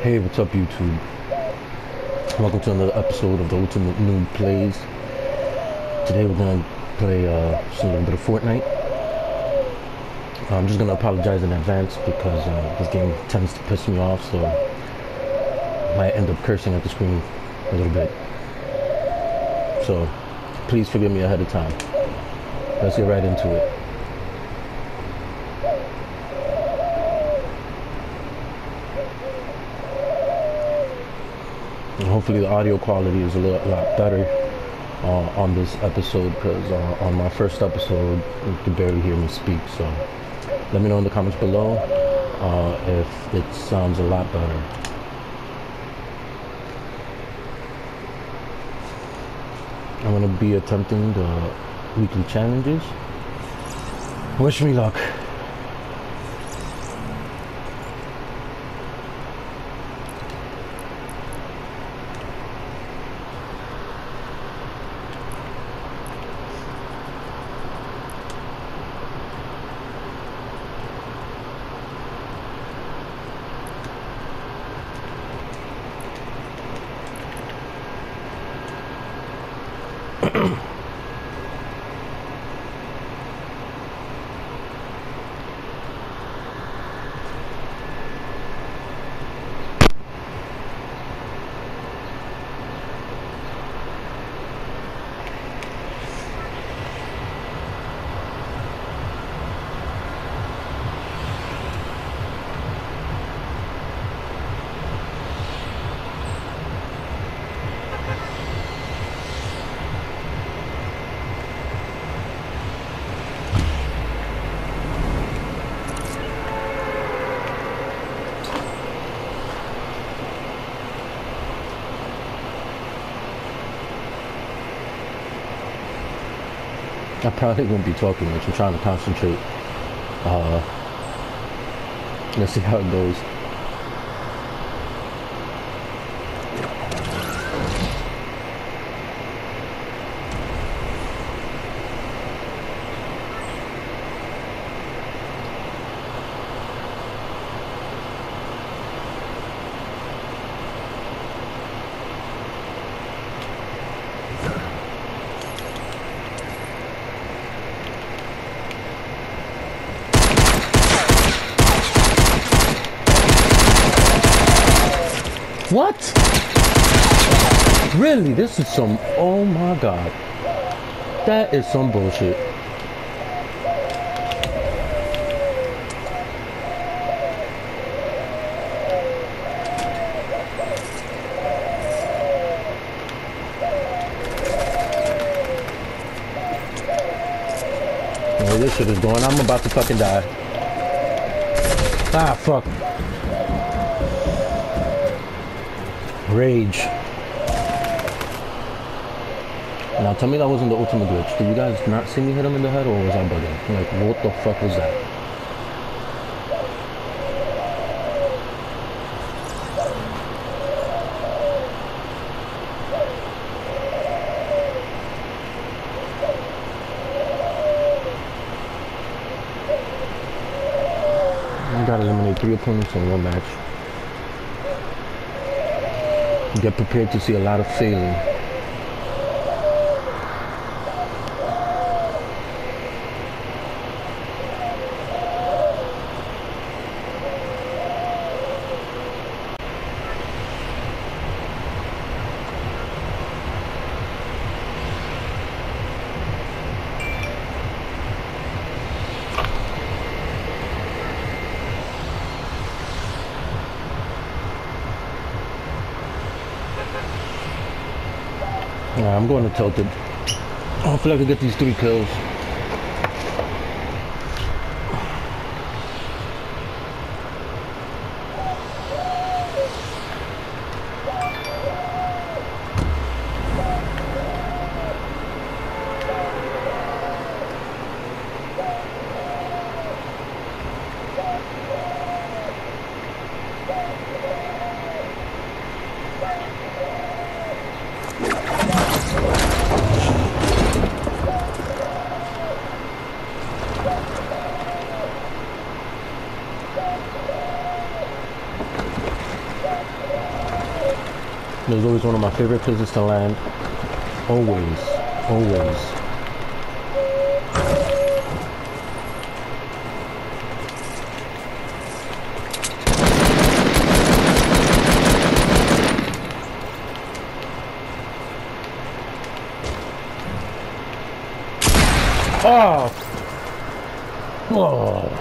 Hey, what's up, YouTube? Welcome to another episode of the Ultimate Noob Plays. Today we're gonna play just a little bit of Fortnite. I'm just gonna apologize in advance because this game tends to piss me off, so I might end up cursing at the screen a little bit. So please forgive me ahead of time. Let's get right into it. And hopefully the audio quality is a lot better on this episode, because on my first episode you could barely hear me speak. So let me know in the comments below if it sounds a lot better. I'm going to be attempting the weekly challenges. Wish me luck. I probably won't be talking much. I'm trying to concentrate. Let's see how it goes. What? Really? This is some... Oh my god. That is some bullshit. The way this shit is going, I'm about to fucking die. Ah, fuck. Rage. Now tell me that wasn't the ultimate glitch. Did you guys not see me hit him in the head, or was I bugging? Like, what the fuck was that? I gotta eliminate 3 opponents in 1 match. Get prepared to see a lot of failing. I'm going to tilt it. Hopefully I can get these 3 kills. It was always one of my favorite places to land. Always. Always. Oh! Oh!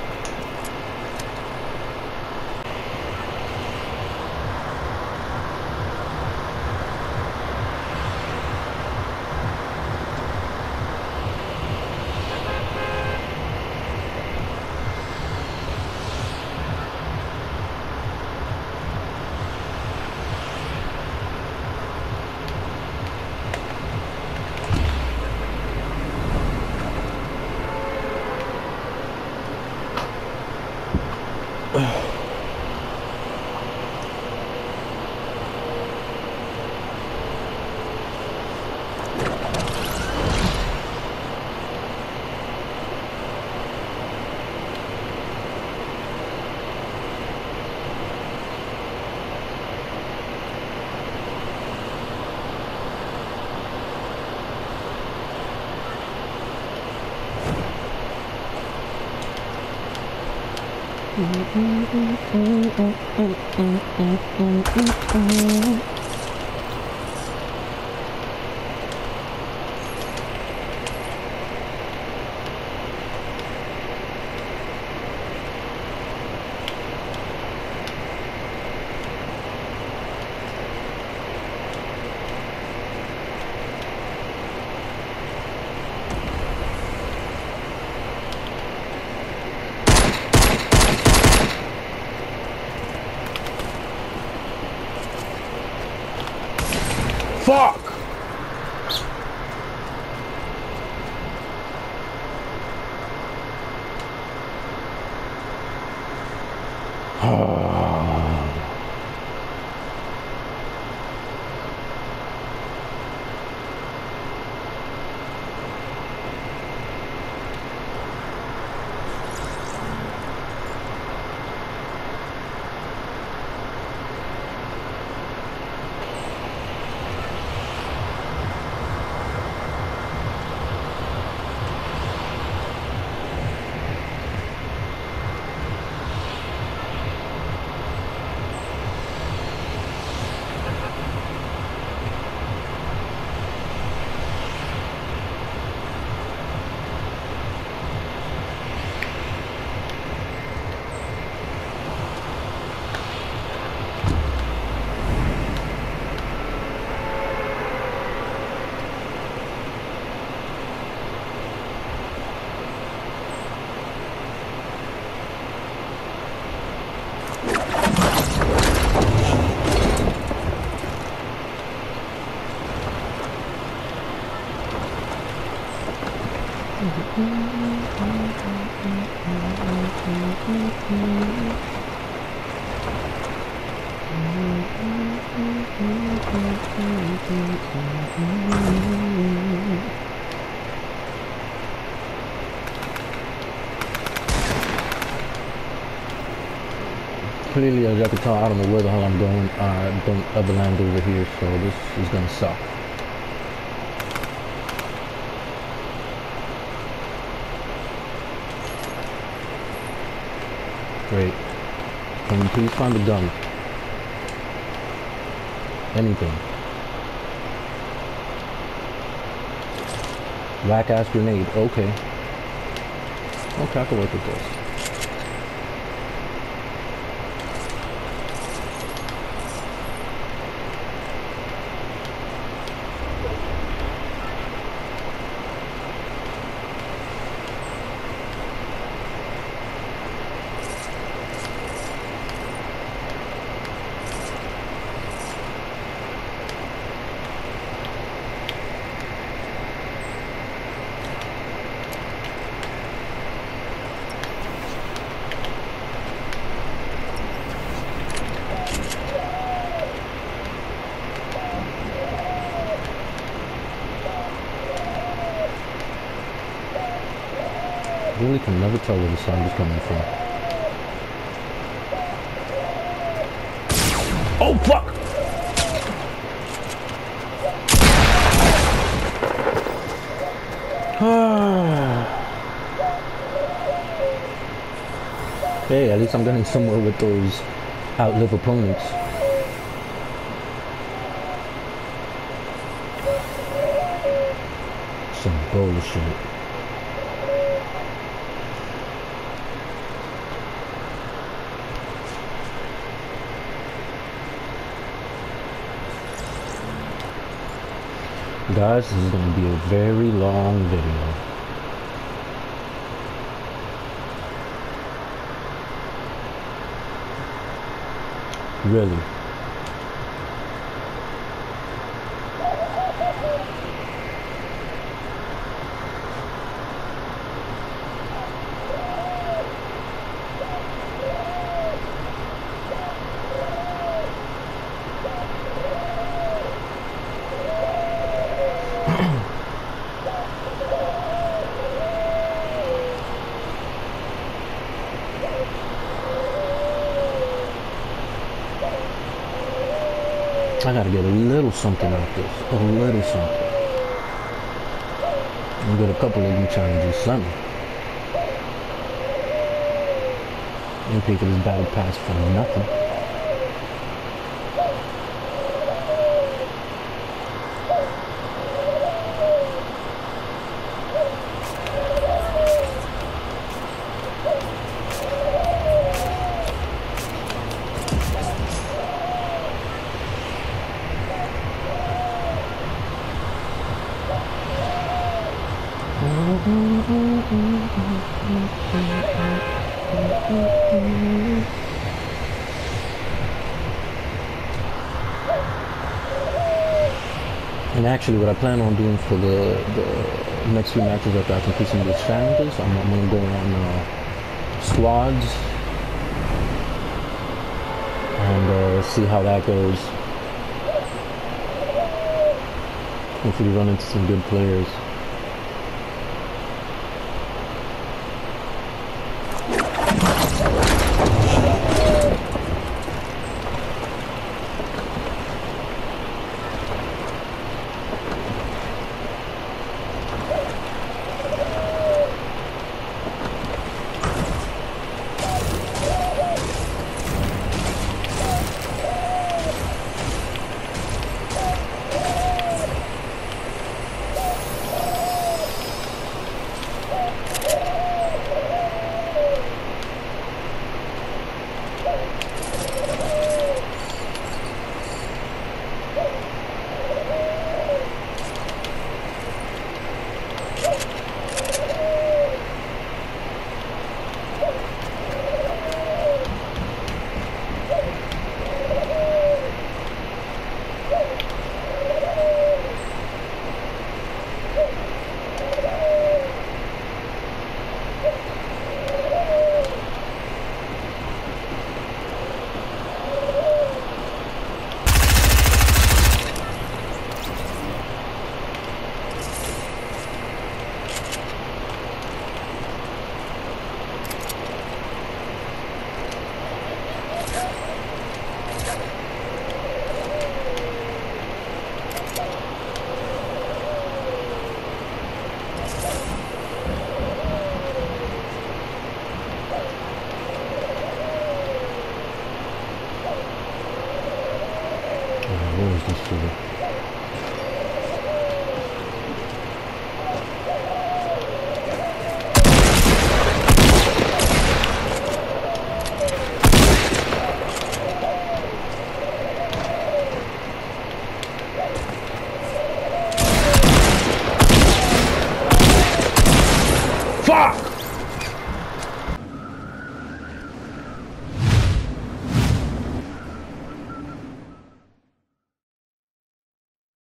Fuck! Clearly, as y'all can tell, I don't know where the hell I'm going. I don't ever land over here, so this is gonna suck. Great. Can you please find a gun? Anything. Whack ass grenade. Okay. Okay, I can work with this. Really can never tell where the sound is coming from. Oh fuck! Hey, at least I'm getting somewhere with those outlive opponents. Some bullshit. Guys, this is going to be a very long video. Really. I gotta get a little something out this. A little something. And get a couple of you challenges, something. And pay for this battle pass for nothing. And actually, what I plan on doing for the next few matches after I complete some of these challenges, I'm going to go on squads and see how that goes. Hopefully run into some good players. Where is this figure? Fuck!